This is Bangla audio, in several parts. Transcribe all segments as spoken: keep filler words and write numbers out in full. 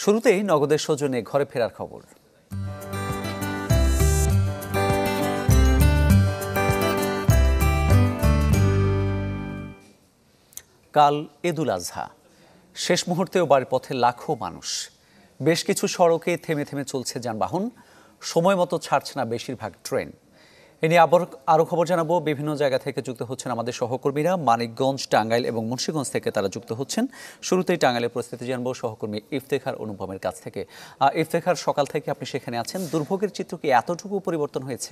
শুরুতেই নগদের সৌজন্যে ঘরে ফেরার খবর। কাল ঈদুল আজহা, শেষ মুহূর্তেও বাড়ির পথে লাখো মানুষ। বেশ কিছু সড়কে থেমে থেমে চলছে যানবাহন, সময় মতো ছাড়ছে না বেশিরভাগ ট্রেন। এ নিয়ে আবার আরও খবর জানাবো। বিভিন্ন জায়গা থেকে যুক্ত হচ্ছেন আমাদের সহকর্মীরা। মানিকগঞ্জ, টাঙ্গাইল এবং মুন্সিগঞ্জ থেকে তারা যুক্ত হচ্ছেন। শুরুতেই টাঙ্গাইলের পরিস্থিতি জানবো সহকর্মী ইফতেখার অনুপমের কাছ থেকে। ইফতেখার, সকাল থেকে আপনি সেখানে আছেন, দুর্ভোগের চিত্র কি এতটুকু পরিবর্তন হয়েছে?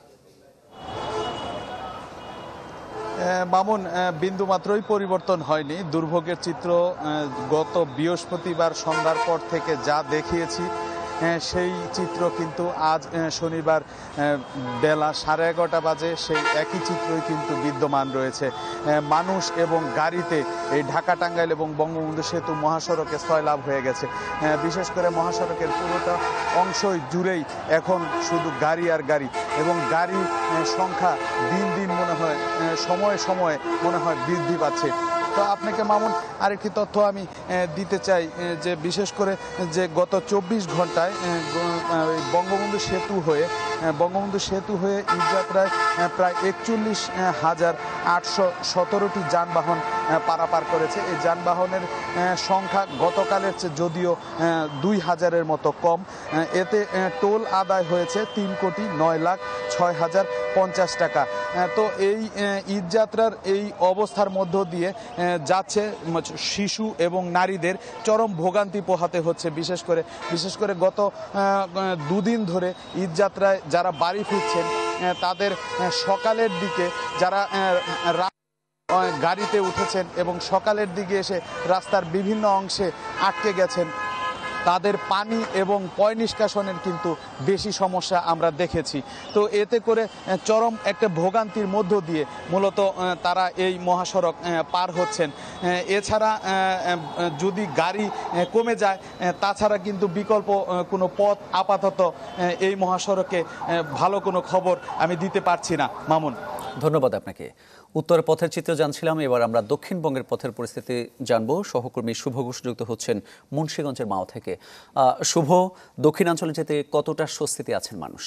মামুন, বিন্দু মাত্রই পরিবর্তন হয়নি। দুর্ভোগের চিত্র গত বৃহস্পতিবার সন্ধ্যার পর থেকে যা দেখিয়েছি সেই চিত্র কিন্তু আজ শনিবার বেলা সাড়ে এগারোটা বাজে সেই একই চিত্রই কিন্তু বিদ্যমান রয়েছে। মানুষ এবং গাড়িতে এই ঢাকা টাঙ্গাইল এবং বঙ্গবন্ধু সেতু মহাসড়কে সয়লাভ হয়ে গেছে। বিশেষ করে মহাসড়কের পুরোটা অংশই জুড়েই এখন শুধু গাড়ি আর গাড়ি, এবং গাড়ির সংখ্যা দিন দিন মনে হয় সময়ে সময়ে মনে হয় বৃদ্ধি পাচ্ছে। তো আপনাকে মামুন আরেকটি তথ্য আমি দিতে চাই যে বিশেষ করে যে গত চব্বিশ ঘন্টায় বঙ্গবন্ধু সেতু হয়ে বঙ্গবন্ধু সেতু হয়ে ঈদযাত্রায় প্রায় একচল্লিশ হাজার আটশো সতেরোটি যানবাহন পারাপার করেছে। এই যানবাহনের সংখ্যা গতকালের চেয়ে যদিও দুই হাজারের মতো কম। এতে টোল আদায় হয়েছে তিন কোটি নয় লাখ ছয় হাজার পঞ্চাশ টাকা। তো এই ঈদযাত্রার এই অবস্থার মধ্য দিয়ে যাচ্ছে শিশু এবং নারীদের চরম ভোগান্তি পোহাতে হচ্ছে। বিশেষ করে বিশেষ করে গত দুদিন ধরে ঈদযাত্রায় যারা বাড়ি ফিরছেন তাদের সকালের দিকে যারা গাড়িতে উঠেছেন এবং সকালের দিকে এসে রাস্তার বিভিন্ন অংশে আটকে গেছেন, তাদের পানি এবং পয় নিষ্কাশনের কিন্তু বেশি সমস্যা আমরা দেখেছি। তো এতে করে চরম একটা ভোগান্তির মধ্য দিয়ে মূলত তারা এই মহাসড়ক পার হচ্ছেন। এছাড়া যদি গাড়ি কমে যায় তাছাড়া কিন্তু বিকল্প কোনো পথ আপাতত এই মহাসড়কে ভালো কোনো খবর আমি দিতে পারছি না। মামুন, ধন্যবাদ আপনাকে। উত্তরের পথের চিত্র জানছিলাম, এবার আমরা দক্ষিণবঙ্গের পথের পরিস্থিতি জানবো। সহকর্মী শুভ ঘোষ যুক্ত হচ্ছেন মুন্সিগঞ্জের মাও থেকে। শুভ, দক্ষিণাঞ্চলে যেতে কতটা স্বস্তিতে আছেন মানুষ?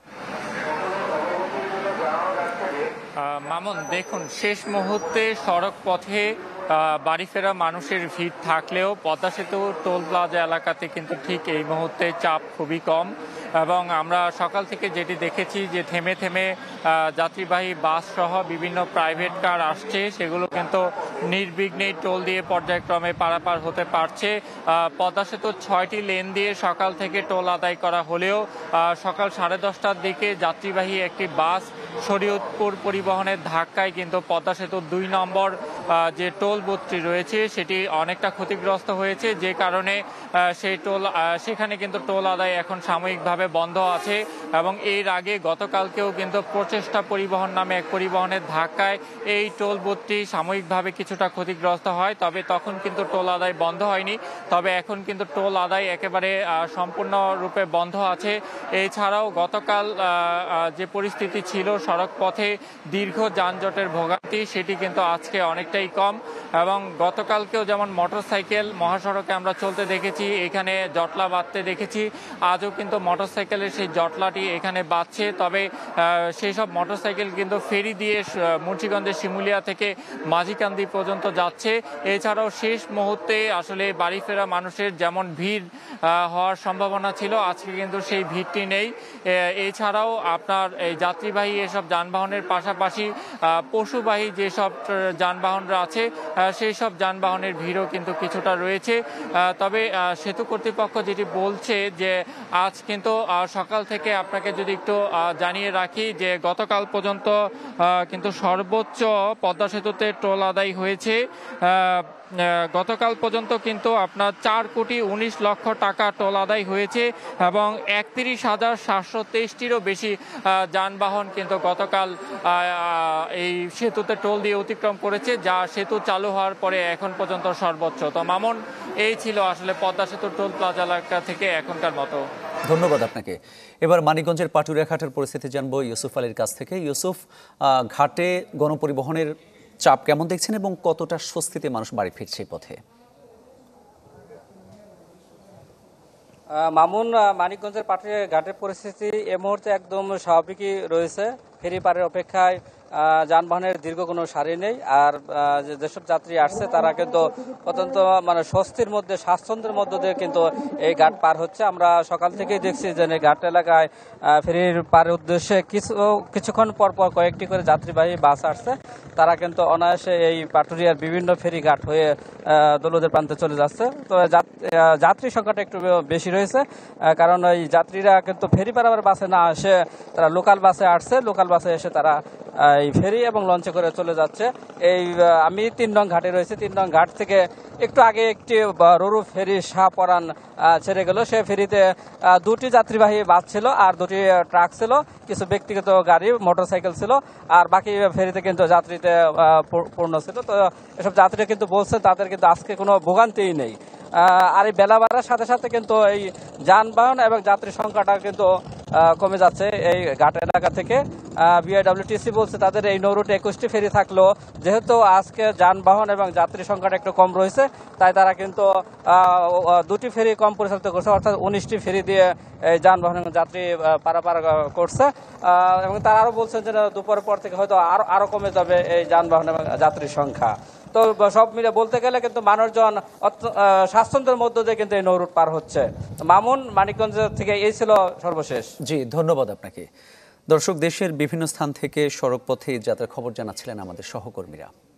মামুন, দেখুন, শেষ মুহূর্তে সড়ক পথে বাড়ি ফেরা মানুষের ভিড় থাকলেও পদ্মা সেতু টোল প্লাজা এলাকাতে কিন্তু ঠিক এই মুহূর্তে চাপ খুবই কম। এবং আমরা সকাল থেকে যেটি দেখেছি যে থেমে থেমে যাত্রীবাহী বাস সহ বিভিন্ন প্রাইভেট কার আসছে, সেগুলো কিন্তু নির্বিঘ্নে টোল দিয়ে পর্যায়ক্রমে পারাপার হতে পারছে। পদ্মা সেতুর ছয়টি লেন দিয়ে সকাল থেকে টোল আদায় করা হলেও সকাল সাড়ে দশটার দিকে যাত্রীবাহী একটি বাস শরীয়তপুর পরিবহনের ধাক্কায় কিন্তু পদ্মা সেতুর দুই নম্বর যে টোল বুথটি রয়েছে সেটি অনেকটা ক্ষতিগ্রস্ত হয়েছে, যে কারণে সেই টোল সেখানে কিন্তু টোল আদায় এখন সাময়িকভাবে বন্ধ আছে। এবং এর আগে গতকালকেও কিন্তু প্রচেষ্টা পরিবহন নামে এক পরিবহনের ধাক্কায় এই টোল বুথটি সাময়িকভাবে কিছুটা ক্ষতিগ্রস্ত হয়, তবে তখন কিন্তু টোল আদায় বন্ধ হয়নি। তবে এখন কিন্তু টোল আদায় একেবারে সম্পূর্ণরূপে বন্ধ আছে। এছাড়াও গতকাল যে পরিস্থিতি ছিল সড়ক পথে দীর্ঘ যানজটের ভোগান্তি, সেটি কিন্তু আজকে অনেকটাই কম। এবং গতকালকেও যেমন মোটরসাইকেল মহাসড়কে আমরা চলতে দেখেছি, এখানে জটলা বাঁধতে দেখেছি, আজও কিন্তু মোটরসাইকেলের সেই জটলাটি এখানে বাঁধছে। তবে সেই সব মোটরসাইকেল কিন্তু ফেরি দিয়ে মুন্সিগঞ্জের শিমুলিয়া থেকে মাঝিকান্দি পর্যন্ত যাচ্ছে। এছাড়াও শেষ মুহূর্তে আসলে বাড়ি ফেরা মানুষের যেমন ভিড় হওয়ার সম্ভাবনা ছিল, আজকে কিন্তু সেই ভিড়টি নেই। এছাড়াও আপনার এই যাত্রীবাহী এসব যানবাহনের পাশাপাশি পশুবাহী যেসব যানবাহনরা আছে সেই সব যানবাহনের ভিড়ও কিন্তু কিছুটা রয়েছে। তবে সেতু কর্তৃপক্ষ যেটি বলছে যে আজ কিন্তু সকাল থেকে আপনাকে যদি একটু জানিয়ে রাখি যে গতকাল পর্যন্ত কিন্তু সর্বোচ্চ পদ্মা সেতুতে টোল আদায় হয়েছে। গতকাল পর্যন্ত কিন্তু আপনার চার কোটি উনিশ লক্ষ টাকা টোল আদায় হয়েছে এবং একত্রিশ হাজার সাতশো তেইশটিরও বেশি যানবাহন কিন্তু গতকাল এই সেতুতে টোল দিয়ে অতিক্রম করেছে, যা সেতু চালু হওয়ার পরে এখন পর্যন্ত সর্বোচ্চ। তো মামুন, এই ছিল আসলে পদ্মা সেতু টোল প্লাজা এলাকা থেকে এখনকার মতো। ধন্যবাদ আপনাকে। এবার মানিকগঞ্জের পাটুরিয়া ঘাটের পরিস্থিতি জানবো ইউসুফ আলীর কাছ থেকে। ইউসুফ, ঘাটে গণপরিবহনের চাপ কেমন দেখছেন এবং কতটা স্বস্তিতে মানুষ বাড়ি ফিরছে পথে? আহ, মামুন আহ, মানিকগঞ্জের পাটুরিয়া ঘাটের পরিস্থিতি এ মুহূর্তে একদম স্বাভাবিকই রয়েছে। ফেরি পারের অপেক্ষায় আহ, যানবাহনের দীর্ঘ কোনো সারি নেই। আর আহ, যে- যেসব যাত্রী আসছে তারা কিন্তু অত্যন্ত মানে স্বস্তির মধ্যে, স্বাচ্ছন্দ্যের মধ্য দিয়ে কিন্তু এই ঘাট পার হচ্ছে। আমরা সকাল থেকেই দেখছি যে এই ঘাট এলাকায় আহ, ফেরির পারের উদ্দেশ্যে কিছু কিছুক্ষণ পর পর কয়েকটি করে যাত্রীবাহী বাস আসছে। তারা কিন্তু অনায়াসে এই পাটুরিয়ার বিভিন্ন ফেরি ঘাট হয়ে আহ, দৌলতের প্রান্তে চলে যাচ্ছে। তো যাত- আহ, যাত্রী সংখ্যাটা একটু বেশি রয়েছে, আহ, কারণ এই যাত্রীরা কিন্তু ফেরি পারাবার বাসে না এসে তারা লোকাল বাসে আসছে। লোকাল বাসে এসে তারা আহ, এই ফেরি এবং লঞ্চে করে চলে যাচ্ছে। এই আহ, আমি তিন নং ঘাটে রয়েছি। তিন নং ঘাট থেকে একটু আগে একটি আহ, রুরু ফেরি শাহপরান আহ, ছেড়ে গেল। সে ফেরিতে আহ, দুটি যাত্রীবাহী বাস ছিল আর দুটি আহ, ট্রাক ছিল, কিছু ব্যক্তিগত গাড়ি, মোটরসাইকেল ছিল, আর বাকি ফেরিতে কিন্তু যাত্রীতে আহ, পূ- পূর্ণ ছিল। তো এসব যাত্রীরা কিন্তু বলছে তাদের কিন্তু আজকে কোনো ভোগান্তিই নেই। আহ, আর এই বেলা বাড়ার সাথে সাথে কিন্তু এই যানবাহন এবং যাত্রী সংখ্যাটা কিন্তু আহ, কমে যাচ্ছে এই ঘাট এলাকা থেকে। বিআইডব্লিউটিসি বলছে তাদের এই নৌরুটে একুশটি ফেরি থাকলেও যেহেতু আজকে যানবাহন এবং যাত্রী সংখ্যাটা একটু কম রয়েছে, তাই তারা কিন্তু আহ, দুটি ফেরি কম পরিচালিত করছে, অর্থাৎ উনিশটি ফেরি দিয়ে এই যানবাহন এবং যাত্রী আহ, পারাপার আহ, করছে। আহ, এবং তারা আরও বলছেন যে দুপুরের পর থেকে হয়তো আরো আরো কমে যাবে এই যানবাহন এবং যাত্রীর সংখ্যা। তো সব মিলে বলতে গেলে কিন্তু মানুষজন অত্য- আহ, স্বাচ্ছন্দ্যের মধ্য দিয়ে কিন্তু এই নৌরুট পার হচ্ছে। তো মামুন, মানিকগঞ্জ থেকে এই ছিল সর্বশেষ। জি, ধন্যবাদ আপনাকে। দর্শক, দেশের বিভিন্ন স্থান থেকে সড়ক পথে যাত্রার খবর জানাচ্ছিলেন আমাদের সহকর্মীরা।